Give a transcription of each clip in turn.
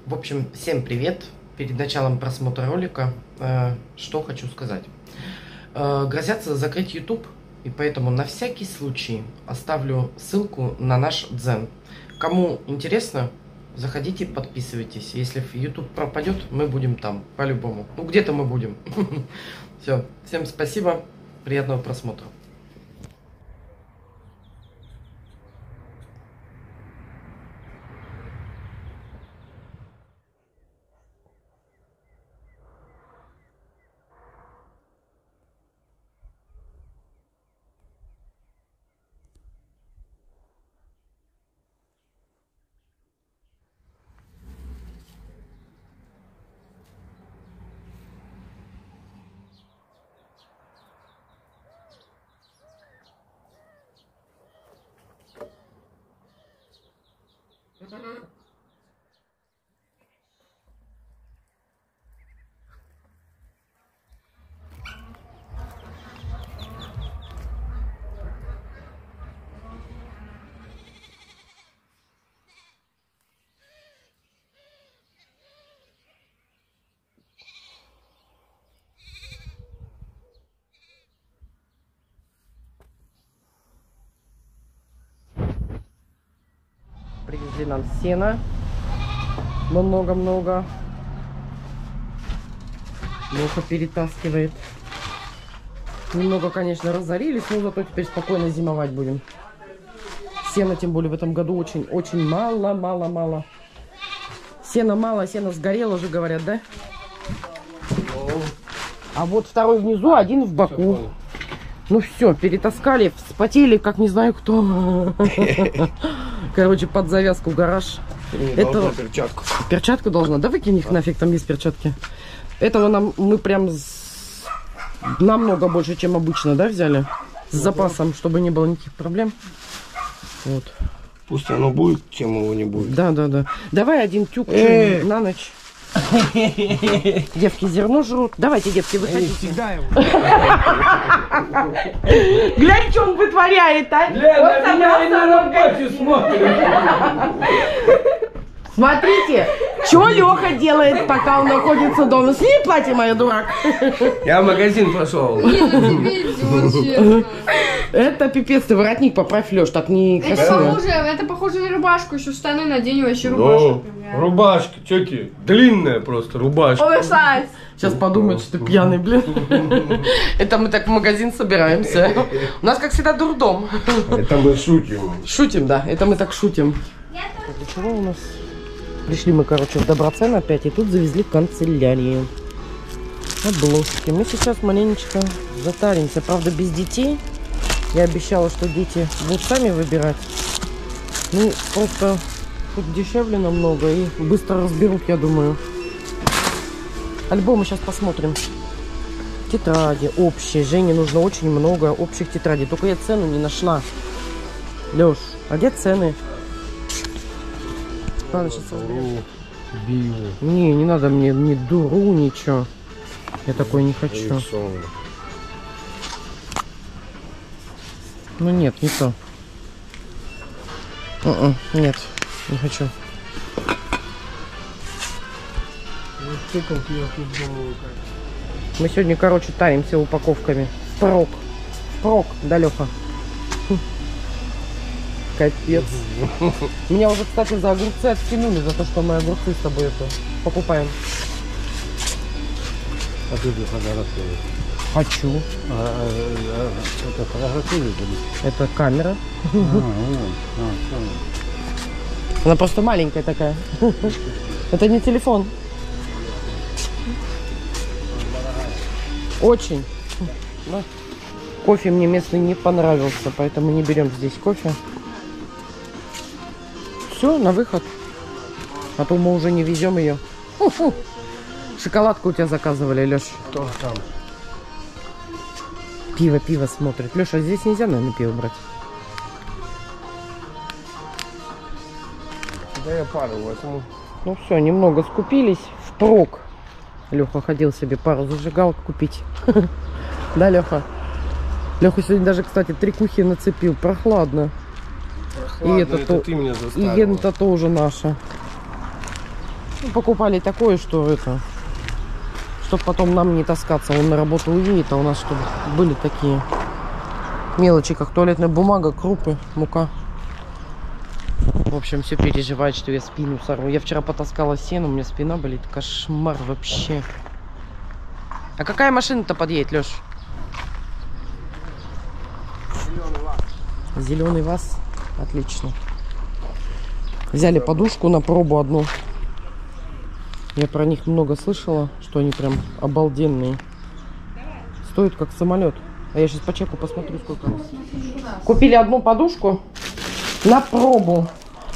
В общем, всем привет! Перед началом просмотра ролика, что хочу сказать. Грозятся закрыть YouTube, и поэтому на всякий случай оставлю ссылку на наш Дзен. Кому интересно, заходите, подписывайтесь. Если YouTube пропадет, мы будем там, по-любому. Ну, где-то мы будем. Все, всем спасибо, приятного просмотра. Привезли нам сена. Много-много. Леха перетаскивает. Немного, конечно, разорились, но зато теперь спокойно зимовать будем. Сена, тем более, в этом году очень мало. Сена мало, сена сгорело уже, говорят, да? А вот второй внизу, один в боку. Ну все, перетаскали, вспотели, как не знаю кто. Короче, под завязку гараж. Это перчатку. Перчатку должна? Да выкинь их нафиг, там есть перчатки. Этого мы прям намного больше, чем обычно, да, взяли? С запасом, чтобы не было никаких проблем. Вот. Пусть оно будет, чем его не будет. Да. Давай один тюк на ночь. Девки зерно жрут. Давайте, девки, выходите. Глянь, что он вытворяет, а? Лена, меня и на работе смотрит. Смотрите, что Леха делает, пока он находится дома. Сними платье, моя дурак. Я в магазин пошел. Это пипец, ты воротник поправь, Леш, так не красиво. Это похоже на рубашку, еще штаны надень, вообще рубашку. Рубашка, что тебе? Длинная просто рубашка. Оверсайз. Сейчас подумают, что ты пьяный, блин. Это мы так в магазин собираемся. У нас, как всегда, дурдом. Это мы шутим. Шутим, да, это мы так шутим. Для чего у нас? Пришли мы, короче, в Доброцен опять, и тут завезли канцелярию. Обложки. Мы сейчас маленечко затаримся, правда, без детей. Я обещала, что дети будут сами выбирать. Ну, просто тут дешевле намного и быстро разберут, я думаю. Альбомы сейчас посмотрим. Тетради общие. Жене нужно очень много общих тетрадей. Только я цену не нашла. Леш, а где цены? Ладно, сейчас не надо мне ни дуру, ничего. Я такой не хочу. Ну нет, не то. Нет, не хочу. Мы сегодня, короче, таримся упаковками. Впрок, да, Леха? Капец. Меня уже, кстати, за огурцы откинули, за то, что мы огурцы с тобой это покупаем. А ты фотографируешь? Хочу. Это фотографируешь? Это камера. Она просто маленькая такая. Это не телефон. Очень. Кофе мне местный не понравился, поэтому не берем здесь кофе. Все, на выход. А то мы уже не везем ее. Шоколадку у тебя заказывали, Леш. Кто там? Пиво смотрит. Леша, здесь нельзя, наверное, пиво брать. Да я пару возьму. Ну все, немного скупились. Впрок. Леха ходил себе пару зажигалок купить. Да, Леха? Леха сегодня даже, кстати, 3 кухи нацепил. Прохладно. Ладно, и это ты меня заставила. и это тоже наша. Покупали такое, что это... Чтоб потом нам не таскаться. Он на работу уедет, а у нас чтобы были такие мелочи, как туалетная бумага, крупы, мука. В общем, все переживает, что я спину сорву. Я вчера потаскала сено, у меня спина болит. Кошмар вообще. А какая машина-то подъедет, Леш? Зеленый ВАЗ. Зеленый ВАЗ. Отлично. Взяли подушку на пробу одну. Я про них много слышала, что они прям обалденные. Стоят как самолет. А я сейчас по чеку посмотрю, сколько. Купили одну подушку на пробу.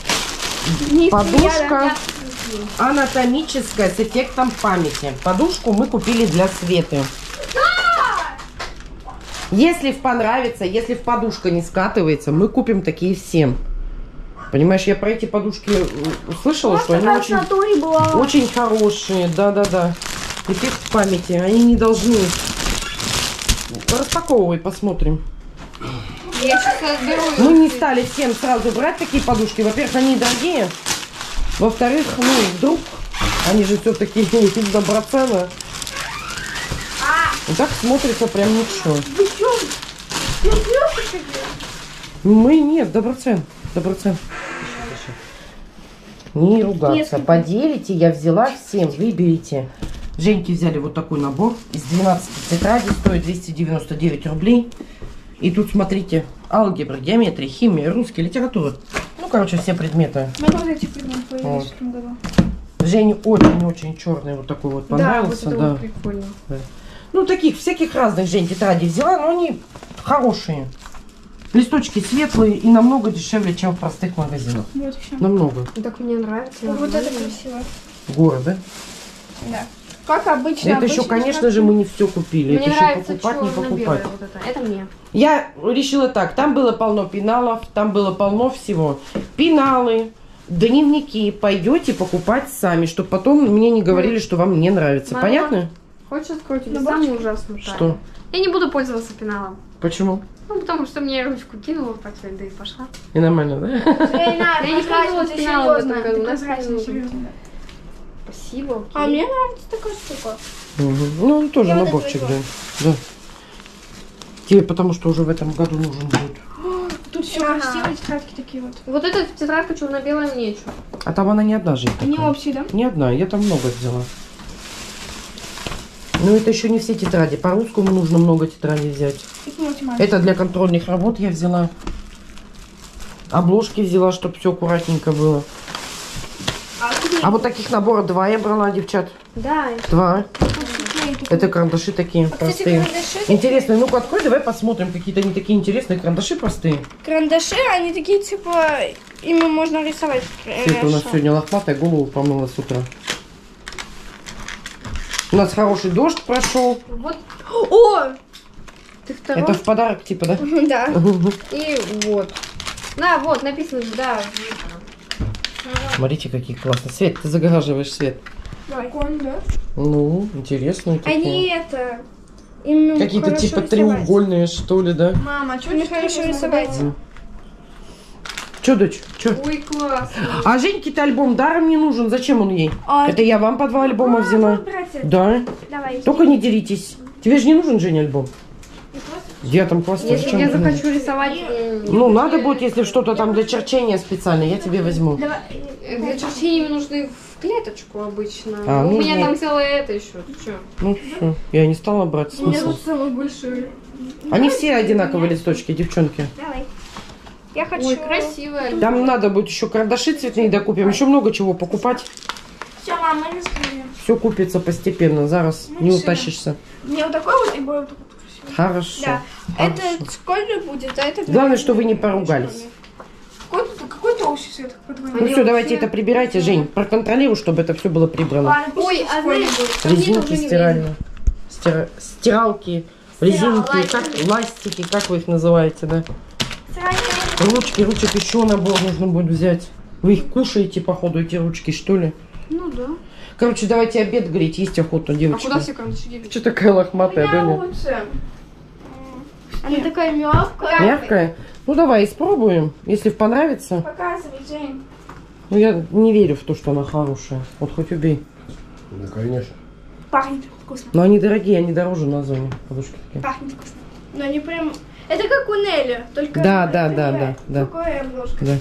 Подушка анатомическая с эффектом памяти. Подушку мы купили для Светы. Если понравится, если в подушка не скатывается, мы купим такие всем. Понимаешь, я про эти подушки услышала, что они очень хорошие. Да-да-да. Эффект памяти. Они не должны... Распаковывай, посмотрим. Я сейчас отберу. Мы не стали всем сразу брать такие подушки. Во-первых, они дорогие. Во-вторых, ну, вдруг... Они же все-таки из доброцена. И так смотрится прям ничего. Мы нет, доброцен. Доброцен. Не ругаться. Поделите, я взяла всем, выберите. Женьки взяли вот такой набор из 12 тетрадей, стоит 299 рублей. И тут, смотрите, алгебра, геометрия, химия, русский, литература. Ну, короче, все предметы. Вот. Жене очень-очень черный вот такой вот понравился. Да, вот это вот прикольно. Да. Ну, таких всяких разных Жень тетрадей взяла, но они хорошие. Листочки светлые и намного дешевле, чем в простых магазинах. Вот еще. Намного. Так мне нравится. Вот это красиво. Горы, да? Да. Как обычно. Это еще, конечно же, мы не все купили. Мне это еще нравится покупать, не покупать. Вот это мне. Я решила так, там было полно пеналов, там было полно всего. Пеналы, дневники. Пойдете покупать сами, чтобы потом мне не говорили, что вам не нравится. Мама, понятно? хочешь открою тебе самую ужасную тайну? Что? Я не буду пользоваться пеналом. Почему? Ну, потому что мне ручку кинула, так да и пошла. И нормально, да? Я не пользовалась пеналом в этом году. Серьезно. Спасибо. Окей. А мне нравится такая штука. Ну, тоже Я вот наборчик, это да. Да. Тебе потому что уже в этом году нужен будет. Тут все красивые тетрадки такие вот. Вот эта тетрадка черно-белая мне что? А там она не одна же. Они такая. общие, да? Не одна, я там много взяла. Но это еще не все тетради. По-русскому нужно много тетрадей взять. Это для контрольных работ я взяла. Обложки взяла, чтобы все аккуратненько было. А вот таких набора 2 я брала, девчат. Да. 2. Это карандаши такие простые. Карандаши, Интересные. Ну-ка, открой, давай посмотрим. Какие-то они такие интересные. Карандаши простые. карандаши, они такие, типа, ими можно рисовать. Света у нас сегодня лохматая, голову помыла с утра. У нас хороший дождь прошел. Вот. О! Ты второй. Это в подарок, типа, да? Да. И вот. На, вот, написано же, да. Смотрите, какие классные. Свет, ты загораживаешь свет. Прикольно, да? Ну, интересные такие. Они это... Им Какие-то хорошо типа рисовать. треугольные, что ли, да? Мама, что не хорошо рисовать? Че, дочь? Че? Ой, классно. А Женьке-то альбом даром не нужен. Зачем он ей? А, Это я вам по 2 альбома взяла. братья, Да. давай. Только не деритесь. Тебе же не нужен, Женя, альбом? Я там классно. Если я захочу рисовать... Ну, надо будет, если что-то там для черчения специально, я тебе возьму. Давай. Для черчения мне нужны в клеточку обычно. А, У ну меня вот. там целое это еще. Ты чё? Ну, все. Я не стала брать смысл. самый большой. Они все одинаковые листочки, девчонки. Давай. Я хочу... Ой, красивая. Там надо будет еще карандаши цветные докупим. Еще много чего покупать. Все, мама, мы рисуем. Все купится постепенно. Зараз не утащишься. Мне вот такой вот и будет вот такой красивый. Хорошо. Да. Хорошо. Это сколько будет, а это... Главное, что вы не поругались. Какой толщий свет? Ну все, давайте это прибирайте, Жень. Проконтролируй, чтобы это все было прибрано. Ой, а знаешь, ко мне Резинки тоже не стиральные. Стиралки, резинки, как ластики, как вы их называете, да? Ручки, ручек еще набор нужно будет взять. Вы их кушаете, походу, эти ручки, что ли? Ну да. Короче, давайте обед говорить, есть охота, А девочки. куда все карандаши делись? Что такая лохматая, Доня? Она такая мягкая. Мягкая? Ну давай, испробуем. Если понравится. Показывай, Жень. Ну, я не верю в то, что она хорошая. Вот хоть убей. Ну, конечно. Пахнет вкусно. Но они дорогие, они дороже на Озоне. Подушки такие. Пахнет вкусно. Но они прям... Это как у Нелли, только... Да, это да, не да, да, да. Такое обложка. Да.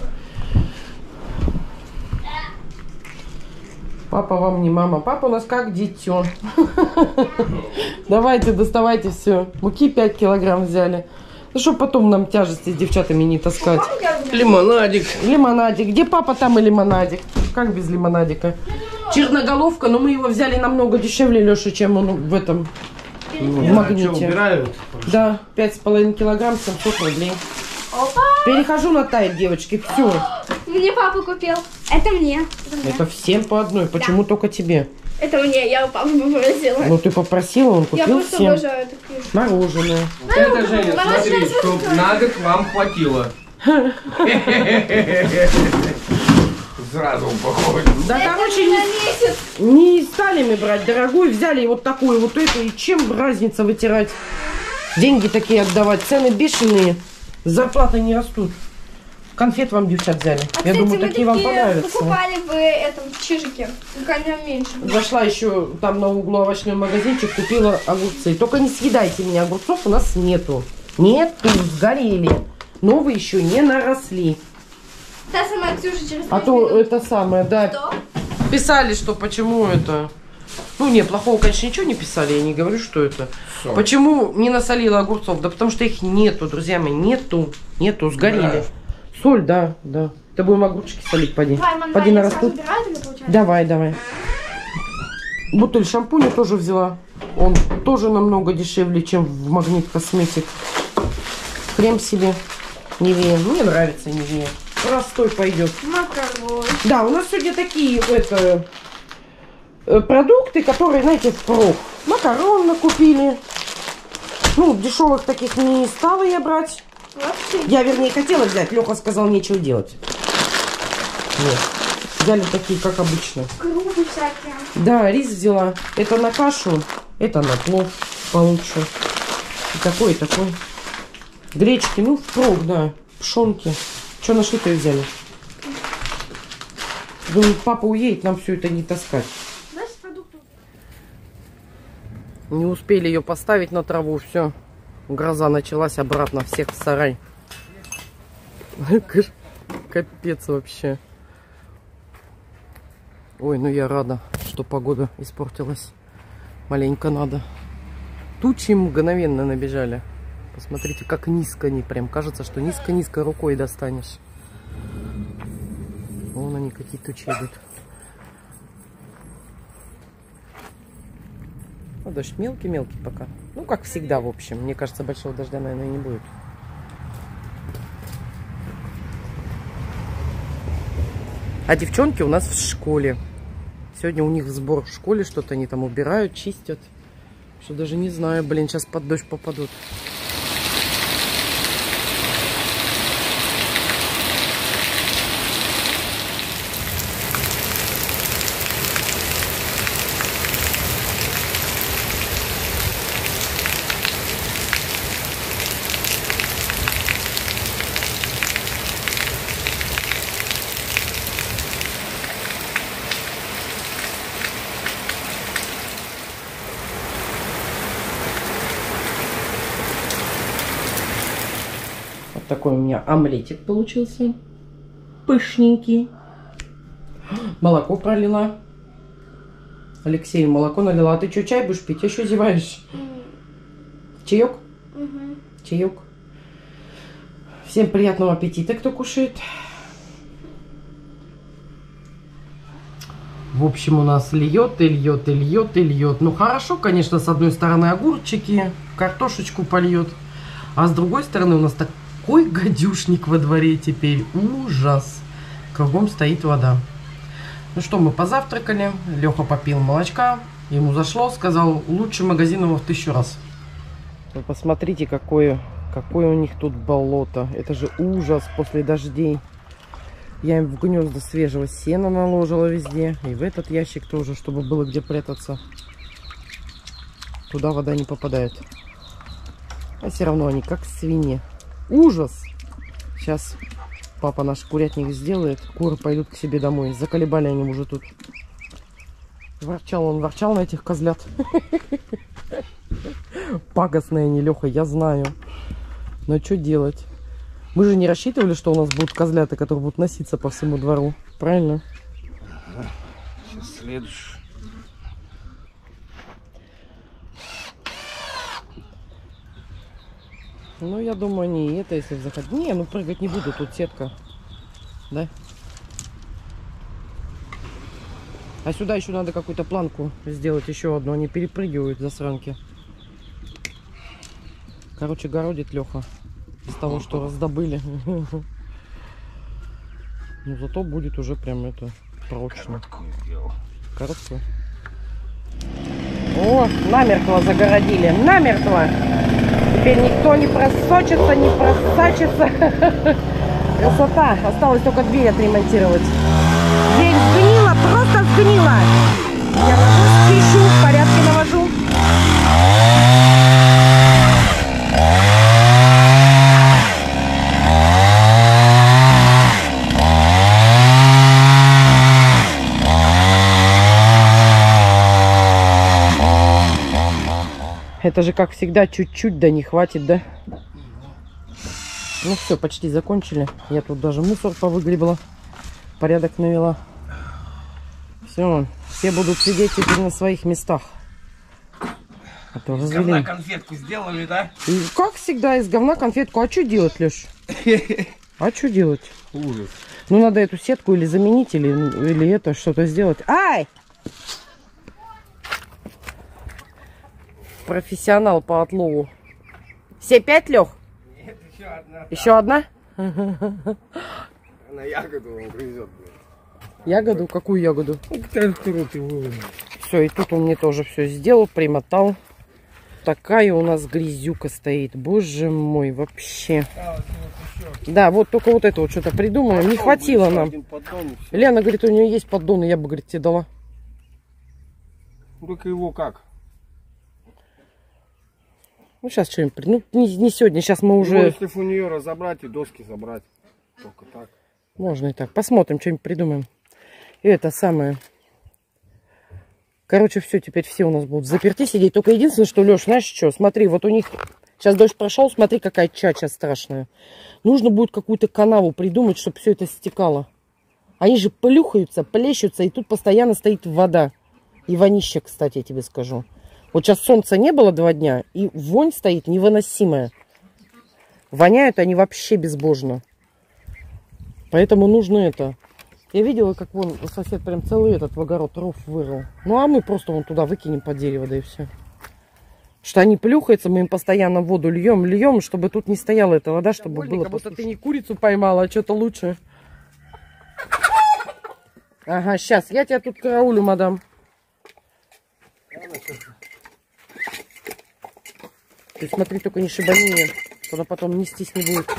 Папа вам не мама. Папа у нас как дитё. Давайте, доставайте все. Муки 5 килограмм взяли. Ну, чтобы потом нам тяжести с девчатами не таскать. Лимонадик. Лимонадик. Где папа, там и лимонадик. Как без лимонадика? Черноголовка, но мы его взяли намного дешевле, Леша, чем он в этом, в магните. Убирают? Да, 5,5 килограмм, 700 рублей. Опа! Перехожу на тайп, девочки, все. Мне папа купил. Это мне. Это всем по одной, почему только тебе? Это мне, я у папы попросила. Ну ты попросила, он Я купил просто всем. обожаю такие. Мороженое. Вот это, Женя, смотри, чтоб на год вам хватило. Сразу упаковывать. Да, Это короче, мне на месяц. не стали мы брать дорогую, взяли вот такую, вот эту, и чем разница вытирать? Деньги такие отдавать, цены бешеные, зарплаты не растут. Конфет вам, девчат, взяли. А, Я кстати, думаю, мы такие вам понравятся. покупали в этом в Чижике. Только они меньше. Зашла еще там на углу овощной магазинчик, купила огурцы. Только не съедайте меня, огурцов у нас нету. Нету, сгорели. Новые еще не наросли. Та самая Ксюша через А 5 то минут. это самое, да. Что? Писали, что почему это... Ну, не, плохого, конечно, ничего не писали, я не говорю, что это. Что? Почему не насолила огурцов? Да потому что их нету, друзья мои, нету, сгорели. Да. Соль, да, да. Да будем огурчики солить, поди. Давай, мам, Поди давай, я нарастут. сразу убираю, тогда получается. Давай. Бутыль шампуня тоже взяла. Он тоже намного дешевле, чем в Магнит Косметик. Крем себе Нивея. Мне нравится Нивея. Простой пойдет. Макарон. Да, у нас сегодня такие продукты, которые, знаете, впрок. Макарон накупили. Ну, дешевых таких не стала я брать. Вообще. Я, вернее, хотела взять. Леха сказал, нечего делать. Вот. Взяли такие, как обычно. Крупы всякие. Да, рис взяла. Это на кашу, это на плов получше. И такой, и такой. Гречки, ну, впрок, да. Пшенки. Что нашли-то и взяли? Думаю, папа уедет, нам все это не таскать. Знаешь, продукты. Не успели ее поставить на траву, все. Гроза началась, обратно всех в сарай. Капец вообще. Ой, ну я рада, что погода испортилась. Маленько надо. Тучи мгновенно набежали. Посмотрите, как низко они прям. Кажется, что низко-низко рукой достанешь. Вон они, какие тучи идут. Ну, дождь мелкий-мелкий пока. Ну, как всегда, в общем. Мне кажется, большого дождя, наверное, не будет. А девчонки у нас в школе. Сегодня у них сбор в школе. Что-то они там убирают, чистят. Что даже не знаю, блин, сейчас под дождь попадут. Такой у меня омлетик получился. Пышненький. Молоко пролила. Алексею молоко налила. А ты что, чай будешь пить? Еще зеваешь? Чаек? Угу. Чаек. Всем приятного аппетита, кто кушает. В общем, у нас льет и льет, и льет, и льет. Ну, хорошо, конечно, с одной стороны огурчики, картошечку польет. А с другой стороны у нас такой гадюшник во дворе теперь. Ужас. Кругом стоит вода. Ну что, мы позавтракали. Леха попил молочка. Ему зашло, сказал, лучше магазина в 1000 раз. Вы посмотрите, какое у них тут болото. Это же ужас после дождей. Я им в гнезда свежего сена наложила везде. И в этот ящик тоже, чтобы было где прятаться. Туда вода не попадает. А все равно они как свиньи. Ужас! Сейчас Папа наш курятник сделает. Куры пойдут к себе домой. Заколебали они уже тут. Ворчал он, ворчал на этих козлят. Пагостные они, Леха, я знаю. Но что делать? Мы же не рассчитывали, что у нас будут козлята, которые будут носиться по всему двору. Правильно? Сейчас следующий. Ну, я думаю, не это, если заходить. Не, ну прыгать не буду, тут сетка. Да? А сюда еще надо какую-то планку сделать, еще одну. Они перепрыгивают, засранки. Короче, городит Леха из того, что раздобыли. Ну, зато будет уже прям это прочно. Короткую. О, намертво загородили. Намертво. Теперь никто не просочится, не просачится. Красота. Осталось только дверь отремонтировать. Дверь сгнила, просто сгнила. Я спешу, в порядке навожу. Это же, как всегда, чуть-чуть, да не хватит, да? Ну все, почти закончили. Я тут даже мусор повыгребла. Порядок навела. Все, все будут сидеть теперь на своих местах. А то Из говна конфетку сделали, да? И как всегда, из говна конфетку. А что делать, Леш? А что делать? Ужас. Ну, надо эту сетку или заменить, или это, что-то сделать. Ай! Профессионал по отлову. Все 5, Лех? Нет, еще одна. Еще одна? Она ягоду он грызет. Ягоду? Какую ягоду? Вторую ты выложил. Все, и тут он мне тоже все сделал, примотал. Такая у нас грязюка стоит. Боже мой, вообще. Да, вот только вот это вот что-то придумала. Не хватило нам. Лена говорит, у нее есть поддон, и я бы, говорит, тебе дала. Ну, только его как? Ну, сейчас что-нибудь. Ну, не сегодня, сейчас мы уже... Ну, если у нее разобрать и доски забрать. Только так. Можно и так. Посмотрим, что-нибудь придумаем. И это самое... Короче, все, теперь все у нас будут заперти сидеть. Только единственное, что, Леш, знаешь что? Смотри, вот у них... Сейчас дождь прошел, смотри, какая чача страшная. Нужно будет какую-то канаву придумать, чтобы все это стекало. Они же плюхаются, плещутся, и тут постоянно стоит вода. И вонище, кстати, я тебе скажу. Вот сейчас солнца не было 2 дня, и вонь стоит невыносимая. Воняют они вообще безбожно. Поэтому нужно это. Я видела, как вон сосед прям целый этот в огород ров вырыл. Ну, а мы просто вон туда выкинем под дерево, да и все. Что они плюхаются, мы им постоянно воду льем, чтобы тут не стояла эта вода, чтобы было... Как будто ты не курицу поймала, а что-то лучше. Ага, сейчас, я тебя тут караулю, мадам. Ты смотри, только не шибани ее, тогда потом нестись не будет.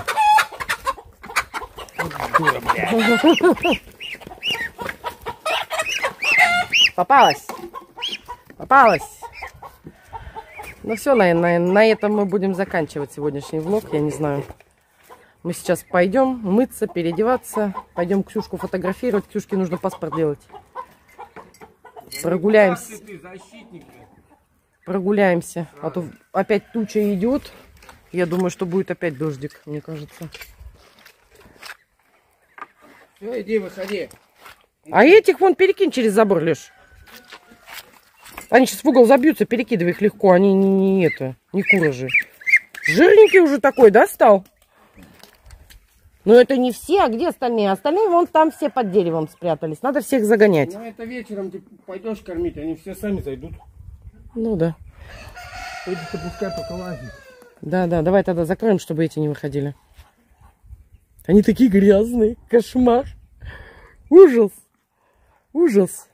Попалась. Попалась. Ну все, наверное, на этом мы будем заканчивать сегодняшний влог, я не знаю. Мы сейчас пойдем мыться, переодеваться. Пойдем Ксюшку фотографировать. Ксюшке нужно паспорт делать. Прогуляемся. Прогуляемся. А то опять туча идет. Я думаю, что будет опять дождик, мне кажется. Все, иди, выходи. А этих вон перекинь через забор, Леш. Они сейчас в угол забьются, перекидывай их легко. Они не куры же. Жирненький уже такой, да, стал? Но это не все, а где остальные? Остальные вон там все под деревом спрятались. Надо всех загонять. Ну, это вечером ты пойдешь кормить, они все сами зайдут. Ну да. Эти-то пускай пока лазят. Да, давай тогда закроем, чтобы эти не выходили. Они такие грязные. Кошмар. Ужас. Ужас.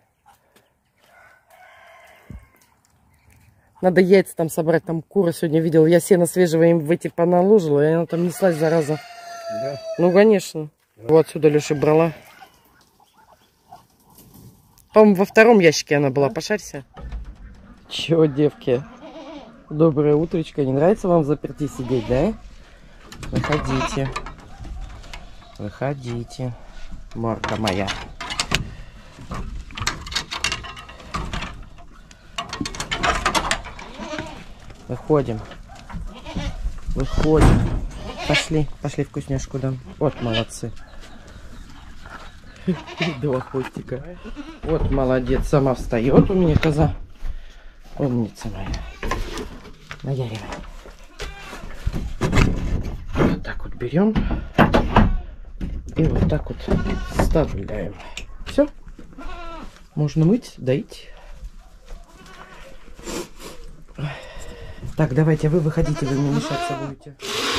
Надо яйца там собрать. Там кура сегодня видела. Я сено свежего им в эти поналожила, и она там неслась, зараза. Да. Ну, конечно. Вот отсюда Леша брала. По-моему, во 2-м ящике она была. Пошарься. Чего, девки? Доброе утречко. Не нравится вам в заперти сидеть, да? Выходите. Выходите, морда моя. Выходим. Выходим. Пошли, пошли вкусняшку дам. Вот молодцы. Два хвостика. Вот молодец, сама встает у меня коза. Умница моя. Наяривай. Вот так вот берем. И вот так вот вставляем. Все. Можно мыть, доить. Так, давайте, вы выходите, вы мне мешаться будете.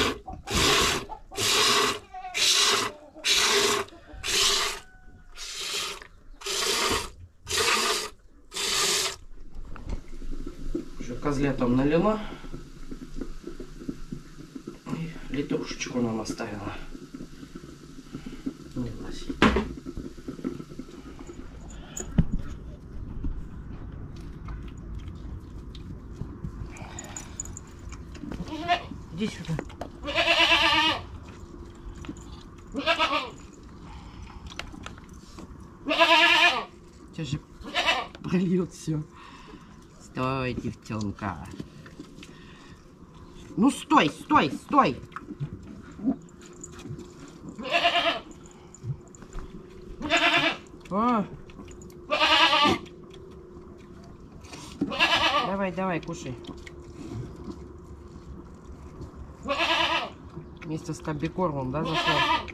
Еще козлятам налила. И литрушечку нам оставила. Не влазь. Иди сюда. Сейчас же прольет все. Стой, девчонка. Ну стой, стой, стой. О. Давай, давай, кушай. Вместе с комбикормом, да, зашел?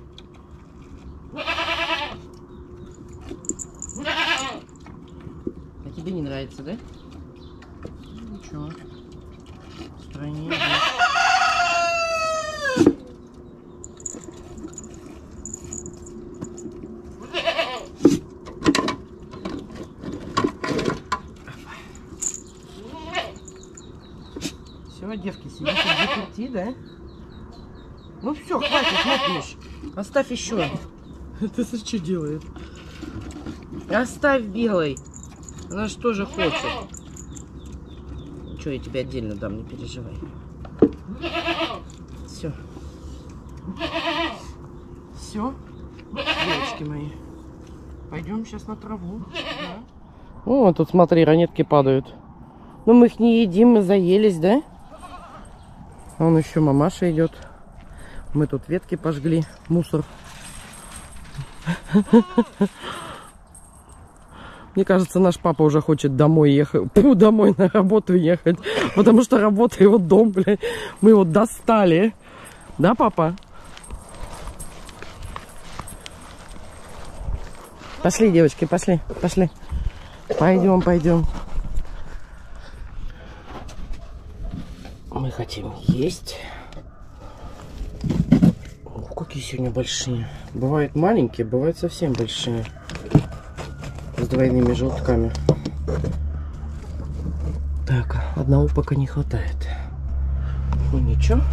А тебе не нравится, да? Ничего. В стране, да. Все, девки, сидите в заперти, да? Ну все, хватит, мокнешь. Оставь еще. Это что делает? Оставь белой. Она же тоже хочет. Что, я тебе отдельно дам, не переживай. Все. Все. Девочки мои. Пойдем сейчас на траву. Да. О, тут смотри, ранетки падают. Но мы их не едим, мы заелись, да? Вон еще мамаша идет. Мы тут ветки пожгли, мусор. Мне кажется, наш папа уже хочет домой ехать. Домой на работу ехать. Потому что работа его дом, блядь. Мы его достали. Да, папа? Пошли, девочки, пошли, пошли. Пойдем, пойдем. Мы хотим есть. О, какие сегодня большие. Бывают маленькие, бывают совсем большие. С двойными желтками. Так, одного пока не хватает. Ну ничего.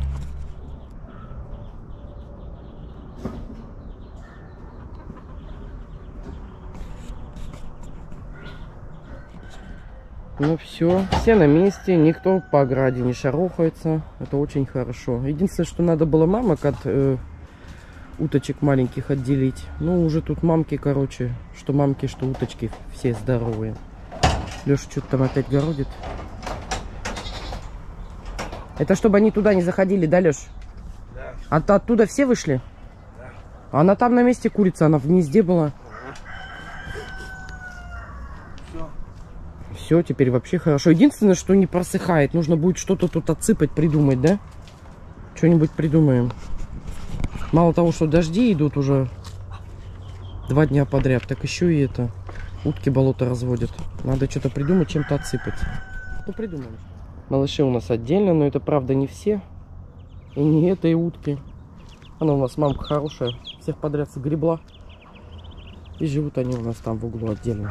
Ну все на месте, никто по ограде не шарохается. Это очень хорошо. Единственное, что надо было мамок от уточек маленьких отделить. Ну, уже тут мамки, короче, что мамки, что уточки, все здоровые. Леша что-то там опять городит. Это чтобы они туда не заходили, да, Леш? Да. А оттуда все вышли? Да. Она там на месте курица, она в гнезде была. Все, теперь вообще хорошо. Единственное, что не просыхает. Нужно будет что-то тут отсыпать, придумать, да? Что-нибудь придумаем. Мало того, что дожди идут уже 2 дня подряд, так еще и это. Утки болото разводят. Надо что-то придумать, чем-то отсыпать. Ну, придумаем. Малыши у нас отдельно, но это, правда, не все. И не этой утки. Она у нас мамка хорошая. Всех подряд сгребла. И живут они у нас там в углу отдельно.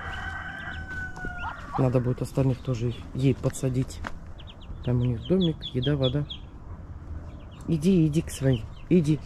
Надо будет остальных тоже ей подсадить. Там у них домик, еда, вода. Иди, иди к своей. Иди.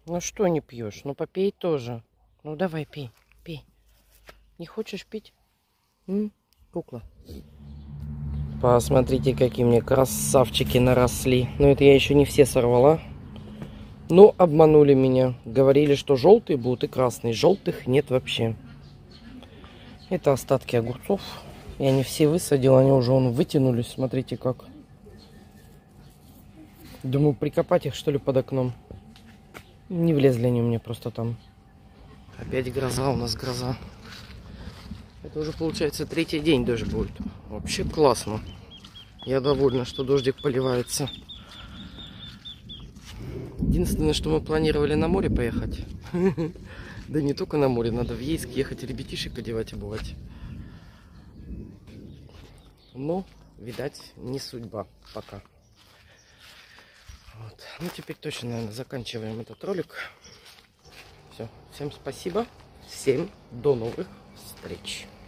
Ну что не пьешь? Ну попей тоже. Ну давай пей, пей. Не хочешь пить? Кукла. Посмотрите, какие мне красавчики наросли. Но это я еще не все сорвала. Ну, обманули меня. Говорили, что желтые будут и красные. Желтых нет вообще. Это остатки огурцов. Я не все высадил, они уже вытянулись. Смотрите как. Думаю, прикопать их, что ли, под окном. Не влезли они у меня просто там. Опять гроза, у нас гроза. Это уже, получается, 3-й день дождь будет. Вообще классно. Я довольна, что дождик поливается. Единственное, что мы планировали на море поехать. Да не только на море, надо в Ейск ехать, ребятишек одевать, обувать. Но, видать, не судьба пока. Вот. Ну, теперь точно, наверное, заканчиваем этот ролик. Все. Всем спасибо. Всем до новых встреч.